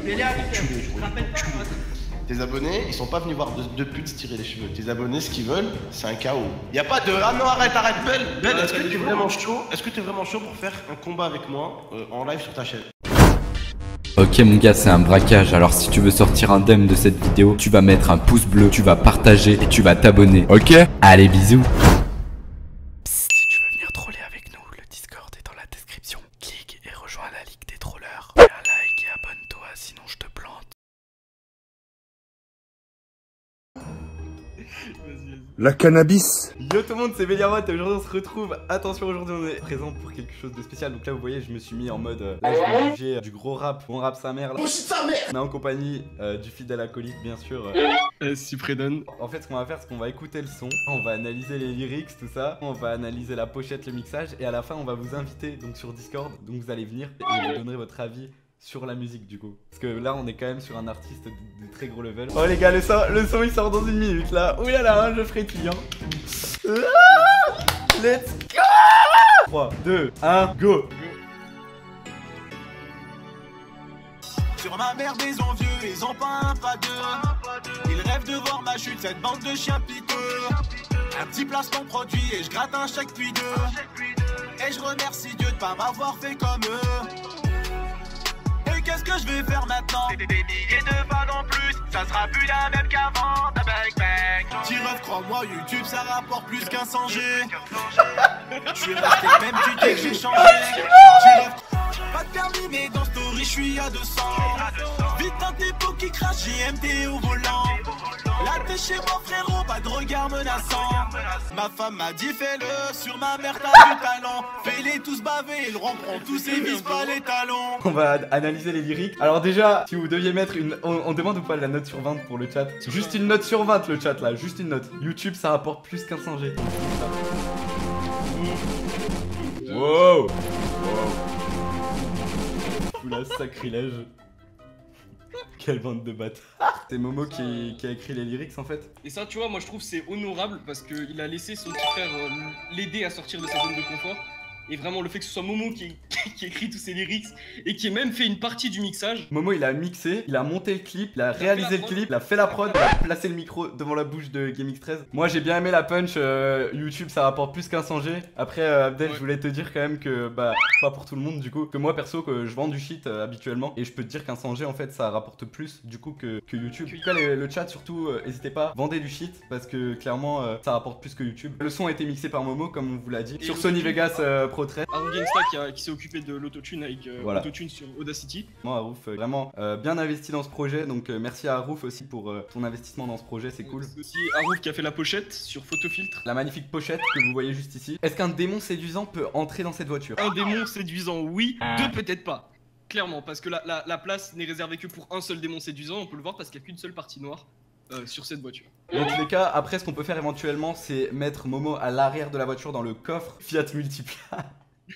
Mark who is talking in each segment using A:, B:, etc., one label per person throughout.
A: Tes abonnés, ils sont pas venus voir deux putes se tirer les cheveux. Tes abonnés, ce qu'ils veulent, c'est un chaos. Y a pas de ah non arrête Ben, est-ce que t'es vraiment chaud? Est-ce que t'es vraiment chaud pour faire un combat avec moi en live sur ta chaîne?
B: Ok mon gars, c'est un braquage, alors si tu veux sortir indemne de cette vidéo, tu vas mettre un pouce bleu, tu vas partager et tu vas t'abonner. Ok? Allez, bisous. Psst, si tu veux venir troller avec nous, le Discord est dans la description. Clique et rejoins la Ligue des Trollers. Fais un like et abonne-toi, sinon je te plante.
C: La cannabis.
D: Yo tout le monde, c'est Béliarmot et aujourd'hui on se retrouve. Attention, aujourd'hui on est présent pour quelque chose de spécial. Donc là vous voyez, je me suis mis en mode là je vais juger du gros rap, on rappe sa mère là. On est en compagnie du fidèle acolyte bien sûr Cypredon. En fait ce qu'on va faire c'est qu'on va écouter le son, on va analyser les lyrics, tout ça, on va analyser la pochette, le mixage et à la fin on va vous inviter donc sur Discord. Donc vous allez venir et vous donnerez votre avis sur la musique du coup. Parce que là on est quand même sur un artiste de très gros level. Oh les gars, le son il sort dans une minute là. Ouh là là, hein, je ferai client. Let's go. 3, 2, 1, go.
E: Sur ma mère des envieux, ils ont pas un pas deux. Ils rêvent de voir ma chute, cette bande de chiens piteux. Un petit placement produit et je gratte un chèque puis deux. Et je remercie Dieu de pas m'avoir fait comme eux. Qu'est-ce que je vais faire maintenant? Des milliers de balles en plus, ça sera plus la même qu'avant. T-Ref, crois-moi, YouTube ça rapporte plus qu'un 100G. Je suis resté le même putain que j'ai changé. Pas de permis mais dans story je suis à 200. Vite un dépôt qui crache, GMT au volant. Là t'es chez moi frérot, pas de regard menaçant. Ma femme m'a dit fais-le, sur ma mère t'as du talent. Fais-les tous baver, ils rompront tous et visent pas les talons.
D: On va analyser les lyriques. Alors déjà, si vous deviez mettre une... On demande ou pas la note sur 20 pour le chat? Juste une note sur 20 le chat là, juste une note. YouTube ça rapporte plus qu'un 100G. Wow. Oula, sacrilège. Quelle bande de bâtards. C'est Momo qui a écrit les lyrics en fait.
F: Et ça tu vois, moi je trouve c'est honorable parce qu'il a laissé son petit frère l'aider à sortir de sa zone de confort. Et vraiment le fait que ce soit Momo qui écrit tous ces lyrics et qui ait même fait une partie du mixage.
D: Momo il a mixé, il a monté le clip, il a réalisé le clip, il a fait la prod, il a placé le micro devant la bouche de GameX13. Moi j'ai bien aimé la punch, YouTube ça rapporte plus qu'un 100G. Après Abdel je voulais te dire quand même que bah pas pour tout le monde du coup. Que moi perso que je vends du shit habituellement. Et je peux te dire qu'un 100G en fait ça rapporte plus du coup que YouTube. En tout cas le chat surtout n'hésitez pas, vendez du shit parce que clairement ça rapporte plus que YouTube. Le son a été mixé par Momo comme on vous l'a dit. Et sur Sony Vegas Pro 13.
F: Arrouf Gangsta qui s'est occupé de l'autotune avec
D: voilà.
F: Autotune sur Audacity.
D: Moi Arrouf vraiment bien investi dans ce projet, donc merci à Arrouf aussi pour ton investissement dans ce projet, c'est cool.
F: C'est aussi Arrouf qui a fait la pochette sur Photofiltre.
D: La magnifique pochette que vous voyez juste ici. Est-ce qu'un démon séduisant peut entrer dans cette voiture?
F: Un démon séduisant oui, deux peut-être pas. Clairement, parce que la place n'est réservée que pour un seul démon séduisant, on peut le voir parce qu'il n'y a qu'une seule partie noire sur cette voiture.
D: Dans tous les cas, après ce qu'on peut faire éventuellement c'est mettre Momo à l'arrière de la voiture dans le coffre Fiat Multipla.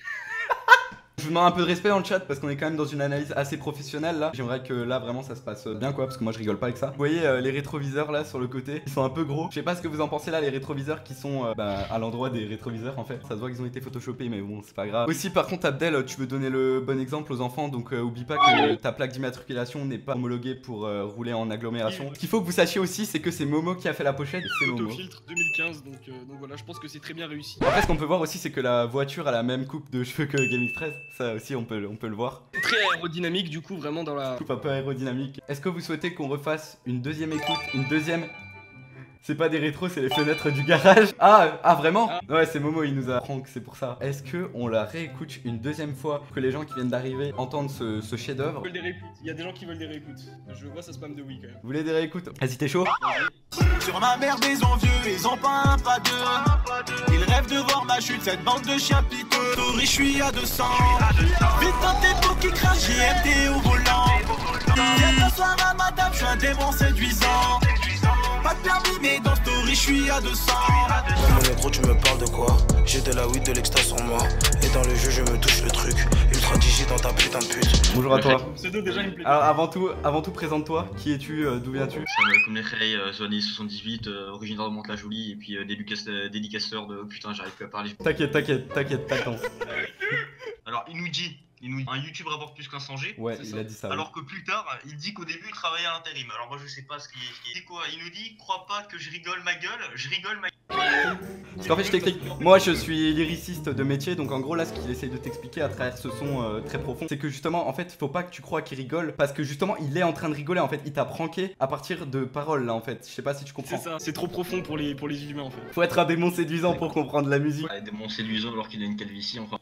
D: Je vous demande un peu de respect dans le chat parce qu'on est quand même dans une analyse assez professionnelle là. J'aimerais que là vraiment ça se passe bien quoi parce que moi je rigole pas avec ça. Vous voyez les rétroviseurs là sur le côté, ils sont un peu gros. Je sais pas ce que vous en pensez là, les rétroviseurs qui sont à l'endroit des rétroviseurs en fait. Ça se voit qu'ils ont été photoshopés mais bon c'est pas grave. Aussi par contre Abdel, tu veux donner le bon exemple aux enfants donc oublie pas que ta plaque d'immatriculation n'est pas homologuée pour rouler en agglomération. Ce qu'il faut que vous sachiez aussi c'est que c'est Momo qui a fait la pochette. C'est Momo.
F: Photofiltre 2015 donc voilà, je pense que c'est très bien réussi.
D: Après ce qu'on peut voir aussi c'est que la voiture a la même coupe de cheveux que GameX13. Ça aussi on peut le voir.
F: Très aérodynamique du coup vraiment dans la...
D: Coupe un peu aérodynamique. Est-ce que vous souhaitez qu'on refasse une deuxième écoute? Une deuxième... C'est pas des rétros, c'est les fenêtres du garage. Ah vraiment? Ouais c'est Momo, il nous a prank, c'est pour ça. Est-ce que on la réécoute une deuxième fois que les gens qui viennent d'arriver entendent ce chef d'œuvre?
F: Il y a des gens qui veulent des réécoutes. Je vois ça spam de oui quand même.
D: Vous voulez des réécoutes? Vas-y t'es chaud?
E: Sur ma mère des envieux, ils ont pas un pas deux. Ils rêvent de voir ma chute, cette bande de chiens piteux. Story, je suis à 200. Vite un dépôt qui crache, JMT au volant. Viens t'asseoir à madame, je suis un démon séduisant. Pas de permis mais dans story, je suis à 200.
G: Mon négro tu me parles de quoi? J'ai de la weed, de l'extra sur moi. Et dans le jeu je me touche le truc. Ultra digi dans ta putain de pute.
D: Bonjour à toi.
F: Pseudo déjà il me plaît.
D: Alors avant tout présente-toi. Qui es-tu? D'où viens-tu?
H: Comme les Rey, Zone 78, originaire de Mantes-la-Jolie et puis dédicaceur de... Putain j'arrive plus à parler.
D: T'inquiète, t'attends.
H: Alors Inuji, Il nous dit un YouTube rapporte plus qu'un 100G.
D: Ouais,
F: c'est
D: il
F: ça.
D: a dit ça.
H: Alors que plus tard, il dit qu'au début il travaillait à l'intérim. Alors moi je sais pas ce qu'il dit quoi. Il nous dit crois pas que je rigole ma gueule, je rigole ma gueule.
D: Parce qu'en fait, je t'explique. Moi, je suis lyriciste de métier, donc en gros, là, ce qu'il essaye de t'expliquer à travers ce son très profond, c'est que justement, en fait, faut pas que tu crois qu'il rigole, parce que justement, il est en train de rigoler. En fait, il t'a pranké à partir de paroles, là, en fait. Je sais pas si tu comprends.
F: C'est ça, c'est trop profond pour les humains en fait.
D: Faut être un démon séduisant pour comprendre la musique.
H: Ouais, des bons séduisants alors qu'il a une calvitie enfin.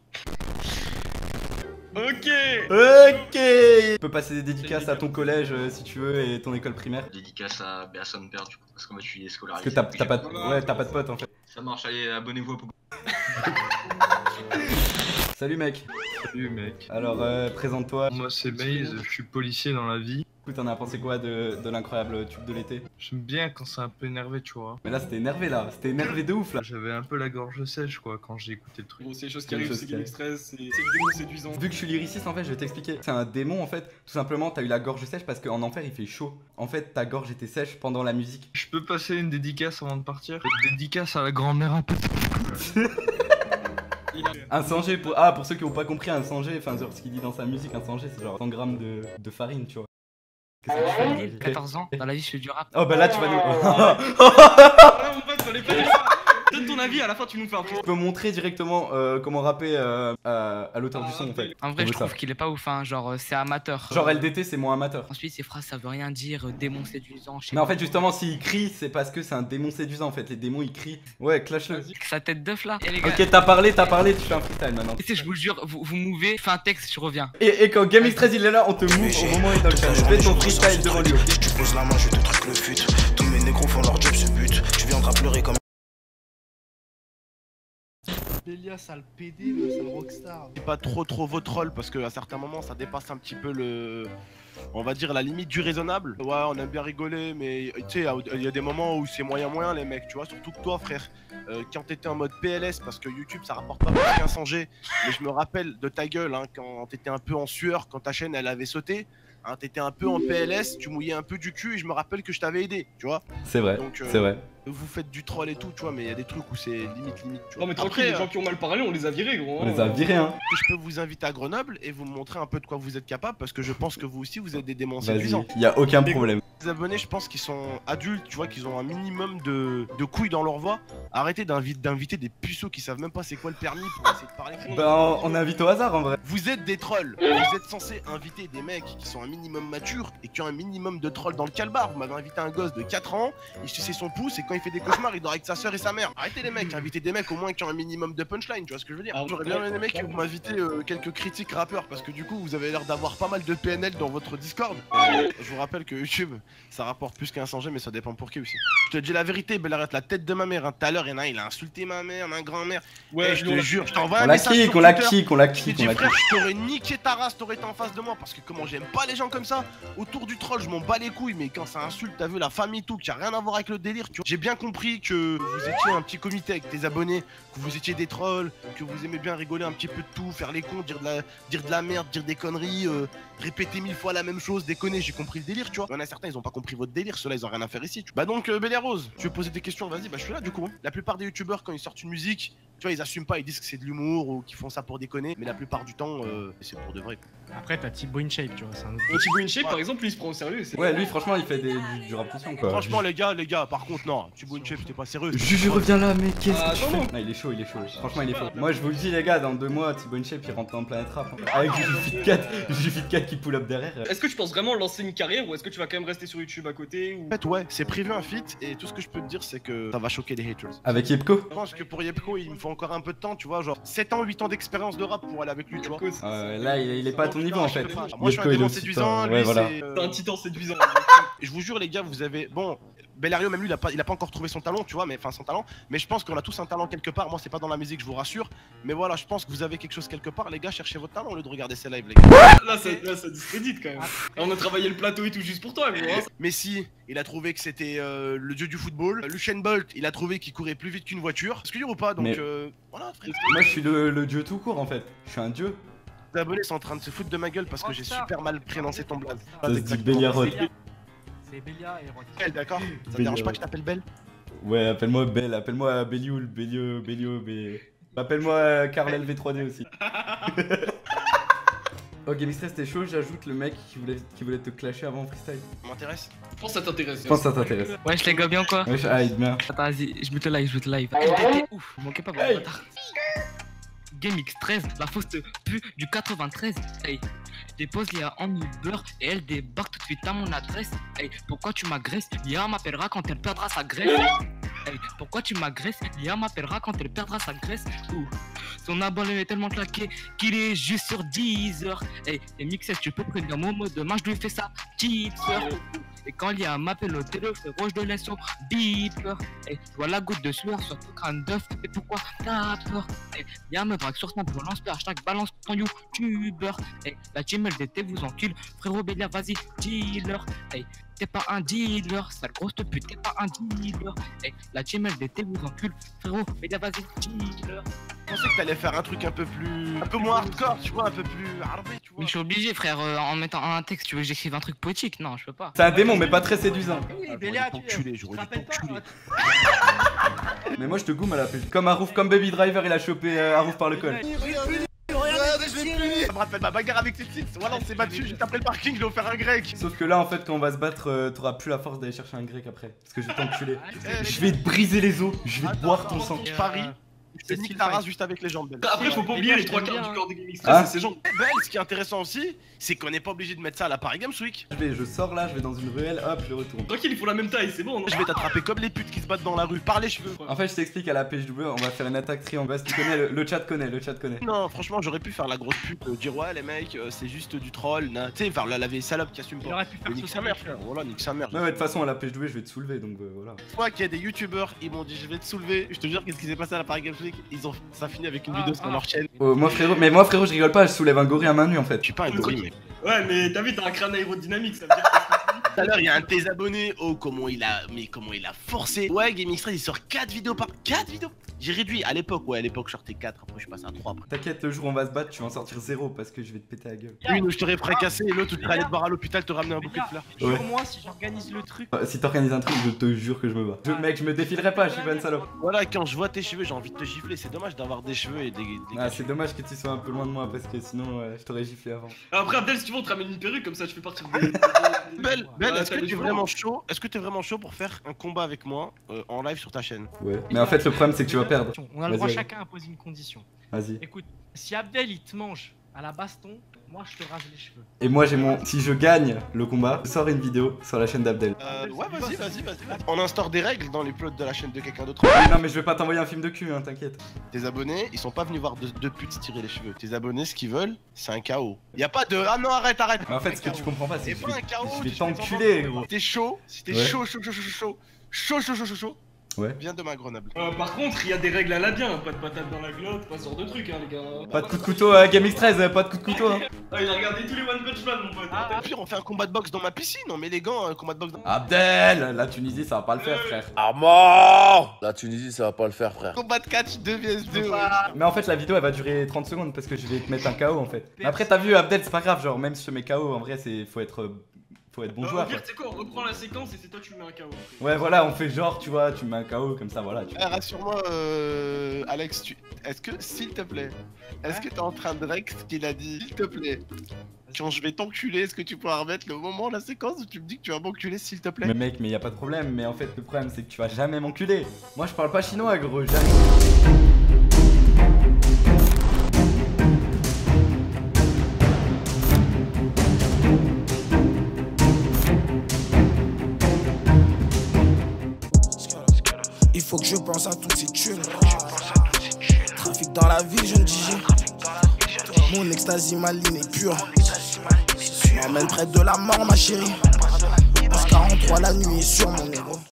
F: Ok.
D: Ok. Tu peux passer des dédicaces à ton collège si tu veux et ton école primaire.
H: Dédicace à son père du coup, parce que moi je suis
D: Parce
H: scolarisé.
D: que t'as pas de... Ouais, t'as pas de pote en fait.
H: Ça marche, allez, abonnez-vous à Pogo.
D: Salut mec.
I: Salut mec.
D: Alors, présente-toi.
I: Moi c'est Maze, je suis policier dans la vie.
D: Écoute, t'en as pensé quoi de l'incroyable tube de l'été?
I: J'aime bien quand c'est un peu énervé, tu vois.
D: Mais là, c'était énervé là. C'était énervé de ouf là.
I: J'avais un peu la gorge sèche quoi quand j'ai écouté le truc.
F: Bon, c'est les choses qui
D: C'est les
F: arrivent,
D: choses
F: c'est
D: qui
F: Game Express, c'est le démon séduisant.
D: Vu que je suis lyriciste, en fait, je vais t'expliquer. C'est un démon en fait. Tout simplement, t'as eu la gorge sèche parce qu'en enfer il fait chaud. En fait, ta gorge était sèche pendant la musique.
I: Je peux passer une dédicace avant de partir? Dédicace à la grand-mère un peu.
D: Un 100G pour. Ah, pour ceux qui ont pas compris, un 100G, enfin, genre ce qu'il dit dans sa musique, un 100G, c'est genre 100 grammes de farine, tu vois. Qu'est-ce que tu fais, vas-y
J: 14 ans, dans la vie je fais du rap.
D: Oh bah là tu vas nous...
F: Ah, mon pote, fallait pas dire ça. Donne ton avis, à la fin tu nous fais un
D: Tu peux montrer directement comment rapper à l'auteur du son en fait.
J: En
D: On
J: vrai
D: veut
J: je
D: ça.
J: trouve qu'il est pas ouf, hein. Genre c'est amateur.
D: Genre LDT c'est moins amateur.
J: Ensuite ces phrases ça veut rien dire, démon séduisant, je sais
D: Mais en
J: pas.
D: fait justement s'il crie c'est parce que c'est un démon séduisant en fait. Les démons ils crient. Ouais clash-le.
J: Sa tête d'œuf là. Et les gars,
D: Ok t'as parlé, tu fais un freestyle maintenant.
J: tu sais, je vous jure, vous mouvez, fais un texte, je reviens.
D: Et quand Game X13 il est là on te move au moment où il est dans le challenge. Fais ton freestyle devant lui.
G: Tu poses la main, je te truc le fut. Tous mes négros font leur job, ce but. Tu viendras pleurer comme.
K: Bélia, sale PD, sale rockstar.
A: C'est pas trop votre rôle parce qu'à certains moments ça dépasse un petit peu le. On va dire la limite du raisonnable. Ouais, on aime bien rigoler, mais tu sais, il y a des moments où c'est moyen les mecs, tu vois. Surtout que toi, frère, quand t'étais en mode PLS, parce que YouTube ça rapporte pas plus qu'un 100G. Mais je me rappelle de ta gueule, hein, quand t'étais un peu en sueur, quand ta chaîne elle avait sauté. Hein, t'étais un peu en PLS, tu mouillais un peu du cul et je me rappelle que je t'avais aidé, tu vois.
D: C'est vrai,
A: Donc,
D: c'est vrai.
A: Vous faites du troll et tout, tu vois, mais il y a des trucs où c'est limite, tu vois.
F: Non mais tranquille, les gens qui ont mal parlé, on les a virés gros.
D: On les a virés hein.
A: Je peux vous inviter à Grenoble et vous montrer un peu de quoi vous êtes capable parce que je pense que vous aussi vous êtes des démons
D: Vas-y,
A: séduisants.
D: y a aucun problème.
A: Les abonnés, je pense qu'ils sont adultes, tu vois, qu'ils ont un minimum de couilles dans leur voix. Arrêtez d'inviter des puceaux qui savent même pas c'est quoi le permis pour essayer de parler.
D: Bah on invite au hasard en vrai.
A: Vous êtes des trolls. Vous êtes censés inviter des mecs qui sont un minimum matures et qui ont un minimum de trolls dans le calbar. Vous m'avez invité un gosse de 4 ans, il suçait son pouce et quand il fait des cauchemars, il dort avec sa soeur et sa mère. Arrêtez les mecs, invitez des mecs au moins qui ont un minimum de punchline, tu vois ce que je veux dire. J'aurais bien aimé les mecs que vous m'invitez quelques critiques rappeurs parce que du coup vous avez l'air d'avoir pas mal de PNL dans votre Discord. Je vous rappelle que YouTube ça rapporte plus qu'un 100G mais ça dépend pour qui aussi. Je te dis la vérité, Belle arrête la tête de ma mère. Hein. Tout à l'heure, il y en a un, il a insulté ma mère, ma grand-mère.
F: Ouais,
A: je te jure, je t'envoie un
D: On la
A: message
D: kick,
A: sur
D: on la
A: Twitter.
D: kick, on la
A: Je te
D: kick, on
A: dis
D: la
A: frère,
D: kick.
A: je t'aurais niqué ta race, t'aurais été en face de moi parce que comment j'aime pas les gens comme ça autour du troll, je m'en bats les couilles mais quand ça insulte, t'as vu la famille tout, qui a rien à voir avec le délire, tu vois. J'ai bien compris que vous étiez un petit comité avec tes abonnés, que vous étiez des trolls, que vous aimez bien rigoler un petit peu de tout, faire les cons, dire de la merde, dire des conneries, répéter 1000 fois la même chose, déconner, j'ai compris le délire, tu vois. Il y en a certains, ils ont pas compris votre délire, ceux-là ils ont rien à faire ici. Tu vois. Bah donc Bélia Rose, tu veux poser des questions, vas-y, bah je suis là du coup. La plupart des youtubeurs quand ils sortent une musique, tu vois, ils assument pas, ils disent que c'est de l'humour ou qu'ils font ça pour déconner, mais la plupart du temps, c'est pour de vrai.
K: Après, t'as Thibaut InShape, tu vois, c'est un autre.
F: Thibaut InShape par exemple, lui il se prend au sérieux.
D: Ouais lui franchement il fait du rap conscient quoi.
A: Franchement les gars, par contre non, Thibaut InShape c'était pas sérieux.
D: Juju reviens là mais qu'est-ce que tu
F: non,
D: fais
F: non.
D: Ah, il est chaud, franchement il est chaud. Moi je vous le dis les gars, dans 2 mois Thibaut InShape il rentre dans Planète Rap hein. Avec Juju Fit 4 qui pull up derrière.
F: Est-ce que tu penses vraiment lancer une carrière ou est-ce que tu vas quand même rester sur YouTube à côté ou...
A: En fait ouais, c'est prévu un feat et tout ce que je peux te dire c'est que ça va choquer les haters.
D: Avec Yepko.
A: Je pense que pour Yepko il me faut encore un peu de temps, tu vois, genre 7 ans, 8 ans d'expérience de rap pour aller avec lui, tu vois.
D: Là il est pas à ton niveau en fait.
A: Moi je suis un démon séduisant, lui c'est...
F: T'es un titan séduisant.
A: Je vous jure les gars, vous avez... Bon, Bellario même lui il a pas encore trouvé son talent, tu vois, mais enfin son talent, mais je pense qu'on a tous un talent quelque part. Moi c'est pas dans la musique, je vous rassure, mais voilà, je pense que vous avez quelque chose quelque part, les gars, cherchez votre talent au lieu de regarder ces lives, les gars.
F: Là ça discrédite quand même. Là, on a travaillé le plateau et tout juste pour toi, gros. Hein.
A: Messi, il a trouvé que c'était le dieu du football. Usain Bolt, il a trouvé qu'il courait plus vite qu'une voiture. Est-ce que ou pas? Donc
D: Mais...
A: voilà, frère.
D: Moi je suis le dieu tout court en fait. Je suis un dieu.
A: Les abonnés sont en train de se foutre de ma gueule parce que j'ai super mal prononcé ton blaze.
D: Ça se dit Bélia Rod.
K: C'est Bélia et Rocky.
A: Belle, d'accord. Ça te dérange pas que je t'appelle Belle?
D: Ouais, appelle-moi Belle, appelle-moi Bellioul, Bellio, mais... Appelle-moi Carl LV3D aussi. Oh, GameXtress, t'es chaud, j'ajoute le mec qui voulait te clasher avant freestyle.
A: Ça m'intéresse.
F: Je pense que ça t'intéresse.
D: Je pense que ça t'intéresse.
J: Wesh les gars, bien quoi?
D: Wesh, aïe, bien.
J: Attends, vas-y, je mute le live, LDT, ouf, vous manquez pas,
D: Hey.
J: bâtard. GameX13, la fausse pue du 93. Hey, je dépose Léa en Uber et elle débarque tout de suite à mon adresse. Hey, pourquoi tu m'agresses? Léa m'appellera quand elle perdra sa graisse. Hey, pourquoi tu m'agresses? Léa m'appellera quand elle perdra sa graisse. Ouh. Son abonnement est tellement claqué qu'il est juste sur 10 heures. Hey, et Mixes, tu peux prévenir Momo, demain je lui fais sa petite sœur. Et quand Léa m'appelle au téléphone, je te laisse son beeper. Hey, je vois la goutte de sueur sur ton crâne d'œuf. Et pourquoi t'as peur? Hey, Léa me drague sur Snap, je lance le hashtag balance ton youtubeur. Hey, la team LDT vous encule, frérot Bélia, vas-y, dealer. Hey, t'es pas un dealer, sale grosse pute, t'es pas un dealer. Hey, la team LDT vous encule, frérot Bélia, vas-y, dealer.
A: Je pensais que t'allais faire un truc un peu moins hardcore, tu vois, un peu plus hardé, tu vois.
J: Mais je suis obligé, frère, en mettant un texte, tu veux que j'écrive un truc poétique? Non, je peux pas.
D: C'est un démon, mais pas très séduisant.
K: Bélia,
A: J'aurais dû t'enculer.
D: Mais moi, je te goume à la pêche. Comme Harouf, comme Baby Driver, il a chopé Harouf par le col.
A: Ça me rappelle ma bagarre avec les titres. Voilà, on s'est battu, j'étais après le parking, je l'ai offert un grec.
D: Sauf que là, en fait, quand on va se battre, t'auras plus la force d'aller chercher un grec après. Parce que je vais t'enculer. Je vais te briser les os, je vais te boire ton sang.
A: Je parie. Je te nique ta race juste avec les jambes belles.
F: Après, faut pas oublier les 3 quarts du corps de GameXtress,
D: Ah.
F: c'est ses jambes.
A: Belle, ce qui est intéressant aussi, c'est qu'on n'est pas obligé de mettre ça à la Paris Games Week.
D: Je sors là, je vais dans une ruelle, hop, je retourne.
F: Tranquille, ils font la même taille, c'est bon, non?
A: Je vais t'attraper comme les putes qui se battent dans la rue, par les cheveux.
D: En fait, je t'explique à la PHW, on va faire une attaque triangle. Tu connais, le chat connaît, le chat connaît.
A: Non, franchement, j'aurais pu faire la grosse pute, dire ouais, les mecs, c'est juste du troll. Tu sais, faire la vieille salope qui assume
K: Il
A: pas.
K: aurait pu faire
A: Nique sa mère, frère. Voilà, nique sa mère.
D: Ouais, de toute façon, à la PHW, je vais te soulever, donc voilà.
A: Moi, qu'il y a des youtubeurs, ils m'ont dit je vais te soulever. Je te jure, qu'est-ce qui s'est passé à la Paris Games Week? Ça finit avec une vidéo sur leur chaîne.
D: Moi, frérot, je rigole pas, je soulève un gorille à main nue en fait.
A: Je suis pas un gorille, mec.
F: Ouais, mais t'as vu, t'as un crâne aérodynamique, ça veut dire que
A: Tout à l'heure, il y a un de tes abonnés. Oh, comment il a forcé. Ouais, GameXtress, il sort 4 vidéos par. 4 vidéos. J'ai réduit à l'époque, ouais, à l'époque, je sortais 4. Après, je suis passé à 3. Après.
D: T'inquiète, le jour où on va se battre, tu vas en sortir 0 parce que je vais te péter la gueule.
A: Une où je t'aurais fracassé et l'autre où tu serais allé te voir à l'hôpital te ramener un bouquet de fleurs.
K: Jure-moi si j'organise le truc.
D: Si t'organises un truc, je te jure que je me bats. Mec, je me défilerai pas, je suis pas une salope.
A: Voilà, quand je vois tes cheveux, j'ai envie de te gifler. C'est dommage d'avoir des cheveux et des.
D: Ah, c'est dommage que tu sois un peu loin de moi parce que sinon, je t'aurais giflé avant.
F: Après, Abdel, si tu veux, on te ramène une perruque, comme ça tu fais partir des.
A: Belle,
F: Voilà,
A: est-ce que
F: t'as
A: t'es
F: les
A: vraiment chaud? Est-ce que t'es vraiment chaud pour faire un combat avec moi en live sur ta chaîne?
D: Ouais. Mais en fait, le problème, c'est que tu vas perdre.
K: On a le droit
D: Vas-y,
K: chacun à poser une condition.
D: Vas-y.
K: Écoute, si Abdel il te mange à la baston, moi je te rase les cheveux.
D: Et moi, j'ai mon. Si je gagne le combat, je sors une vidéo sur la chaîne d'Abdel.
A: Ouais, vas-y. On instaure des règles dans les plots de la chaîne de quelqu'un d'autre.
D: Non, mais je vais pas t'envoyer un film de cul, hein, t'inquiète.
A: Tes abonnés, ils sont pas venus voir deux putes se tirer les cheveux. Tes abonnés, ce qu'ils veulent, c'est un KO. Y a pas de ah non, arrête.
D: Mais en fait, ce que tu comprends pas, c'est que
A: C'est pas un KO.
D: je vais t'enculer, gros.
A: T'es chaud, si t'es
D: Ouais.
A: chaud.
D: Ouais.
A: Viens de ma Grenoble.
F: Par contre, il y a des règles à la bien, pas de patate dans la glotte, pas ce genre de truc, hein, les gars.
D: Pas de coup de couteau, GameXtress, pas de coup de couteau, hein.
F: Ah, il a regardé tous les One Punch Man, mon pote.
A: Puis on fait un combat de boxe dans ma piscine, on met les gants, un combat de boxe dans.
D: Abdel, la Tunisie, ça va pas le faire, frère.
L: Armand! La Tunisie, ça va pas le faire, frère.
A: Combat de catch 2 vs 2.
D: Mais en fait, la vidéo elle va durer 30 secondes parce que je vais te mettre un KO en fait. Mais après, t'as vu, Abdel, c'est pas grave, genre, même si je te mets KO, en vrai, faut être bon joueur.
F: Au pire, tu sais quoi, on reprend la séquence et c'est toi qui me mets un KO.
D: Ouais, voilà, on fait genre, tu vois, tu mets un KO comme ça, voilà.
A: Rassure-moi, Alex, est-ce que, s'il te plaît, est-ce que t'es en train de rec ce qu'il a dit? S'il te plaît, quand je vais t'enculer, est-ce que tu pourras remettre le moment, la séquence où tu me dis que tu vas m'enculer, s'il te plaît?
D: Mais mec, mais y a pas de problème, mais en fait, le problème c'est que tu vas jamais m'enculer. Moi, je parle pas chinois, gros, jamais.
G: Il faut que je pense à toutes ces thunes. Trafic dans la ville, je ne digère. Mon ecstasy, ma ligne est pure. Tu m'emmènes près de la mort, ma chérie. 43, la nuit est sur mon héros.